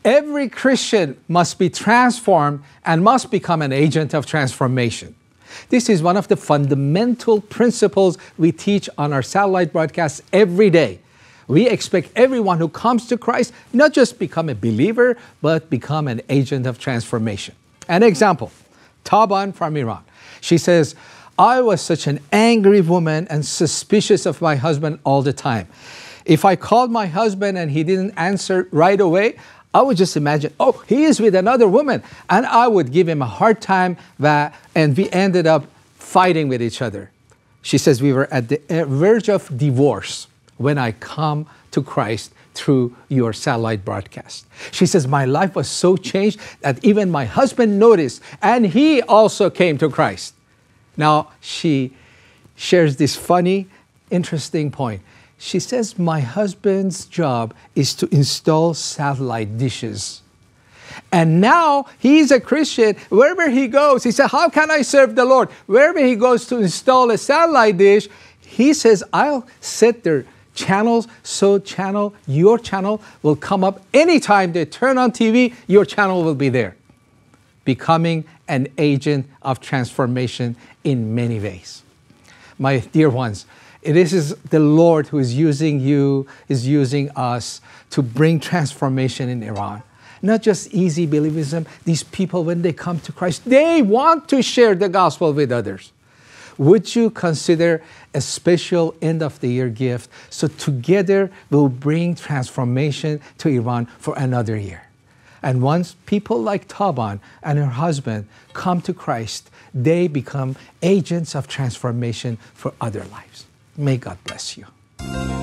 Every Christian must be transformed and must become an agent of transformation. This is one of the fundamental principles we teach on our satellite broadcasts every day. We expect everyone who comes to Christ not just become a believer, but become an agent of transformation. An example, Taban from Iran. She says, I was such an angry woman and suspicious of my husband all the time. If I called my husband and he didn't answer right away, I would just imagine, oh, he is with another woman. And I would give him a hard time, and we ended up fighting with each other. She says, we were at the verge of divorce when I come to Christ through your satellite broadcast. She says, my life was so changed that even my husband noticed, and he also came to Christ. Now, she shares this funny, interesting point. She says, my husband's job is to install satellite dishes. And now he's a Christian. Wherever he goes, he said, how can I serve the Lord? Wherever he goes to install a satellite dish, he says, I'll set their channels, so your channel will come up anytime they turn on TV, your channel will be there. Becoming an agent of transformation in many ways. My dear ones, it is the Lord who is using you, is using us to bring transformation in Iran. Not just easy believism. These people, when they come to Christ, they want to share the gospel with others. Would you consider a special end-of-the-year gift so together we'll bring transformation to Iran for another year? And once people like Taban and her husband come to Christ, they become agents of transformation for other lives. May God bless you.